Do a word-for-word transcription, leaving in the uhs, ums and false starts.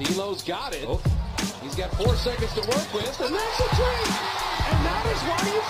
D'Lo's got it. Oh. He's got four seconds to work with, and that's a three. And that is why you